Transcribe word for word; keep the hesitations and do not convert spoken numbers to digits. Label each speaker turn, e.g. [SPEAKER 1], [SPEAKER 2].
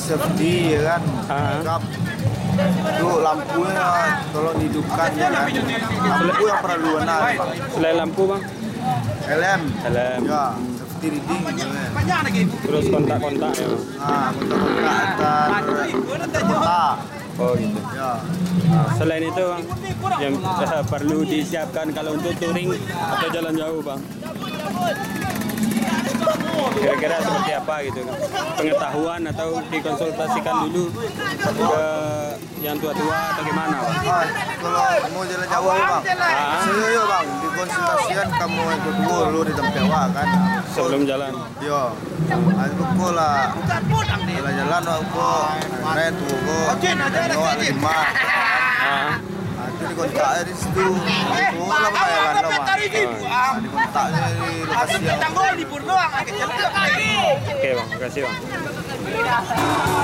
[SPEAKER 1] safety ya kan,
[SPEAKER 2] Ah.
[SPEAKER 1] backup. Itu lampunya tolong dihidupkan ya kan. Lampu yang perlu benar, Bang.
[SPEAKER 2] Selain lampu bang,
[SPEAKER 1] Helm.
[SPEAKER 2] helm.
[SPEAKER 1] Ya, safety reading gitu kan.
[SPEAKER 2] Terus kontak-kontak ya bang.
[SPEAKER 1] Nah, kontak-kontak antar kota.
[SPEAKER 2] Oh gitu.
[SPEAKER 1] Ya.
[SPEAKER 2] Nah, selain itu bang, yang eh, perlu disiapkan kalau untuk touring atau jalan jauh bang. Kira-kira seperti apa gitu kan? Pengetahuan atau dikonsultasikan dulu ke yang tua-tua atau gimana bang?
[SPEAKER 1] Ah, kalau mau jalan jauh bang,
[SPEAKER 2] Ah.
[SPEAKER 1] saya yo bang dikonsultasikan kamu itu dulu dulu di tempat Jawa kan.
[SPEAKER 2] Sebelum jalan.
[SPEAKER 1] Yo, aku kok lah jalan-jalan aku naik tuh kok bawa lima.
[SPEAKER 2] Ah.
[SPEAKER 1] Nah, itu dikontak di situ. Itu lah bayaran lo bang. Nah, dikontaknya di lokasi yang
[SPEAKER 2] Oke bang, makasih bang.